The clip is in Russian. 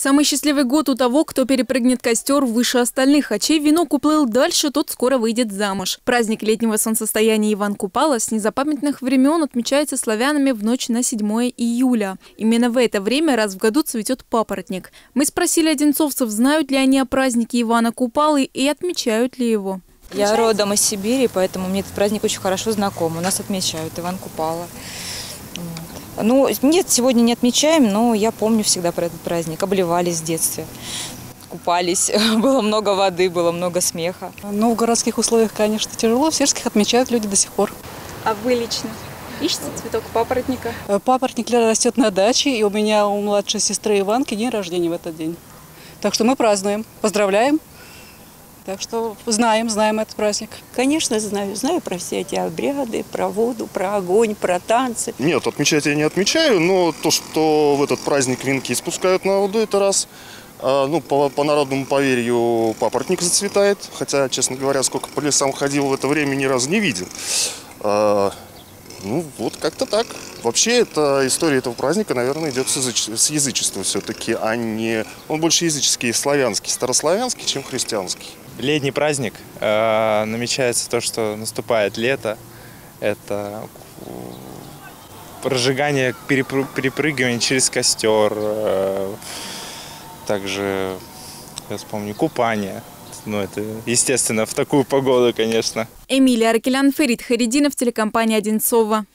Самый счастливый год у того, кто перепрыгнет костер выше остальных, а чей венок уплыл дальше, тот скоро выйдет замуж. Праздник летнего солнцестояния Иван Купала с незапамятных времен отмечается славянами в ночь на 7 июля. Именно в это время раз в году цветет папоротник. Мы спросили одинцовцев, знают ли они о празднике Ивана Купалы и отмечают ли его. Я родом из Сибири, поэтому мне этот праздник очень хорошо знаком. У нас отмечают Иван Купала. Ну, нет, сегодня не отмечаем, но я помню всегда про этот праздник. Обливались в детстве, купались, было много воды, было много смеха. Ну, в городских условиях, конечно, тяжело. В сельских отмечают люди до сих пор. А вы лично ищете цветок папоротника? Папоротник растет на даче, и у меня у младшей сестры Иванки день рождения в этот день. Так что мы празднуем, поздравляем. Так что знаем этот праздник. Конечно, знаю про все эти обряды, про воду, про огонь, про танцы. Нет, отмечать я не отмечаю, но то, что в этот праздник венки спускают на воду, это раз. Ну, по народному поверью, папоротник зацветает, хотя, честно говоря, сколько по лесам ходил в это время, ни разу не видел. Ну, вот как-то так. Вообще, история этого праздника, наверное, идет с язычества все-таки, а не... Он больше языческий и славянский, старославянский, чем христианский. Летний праздник. Намечается то, что наступает лето. Это разжигание, перепрыгивание через костер. Также, я вспомню, купание. Ну, это, естественно, в такую погоду, конечно. Эмилия Аркелян, Ферит Харидинов, телекомпания «Одинцова».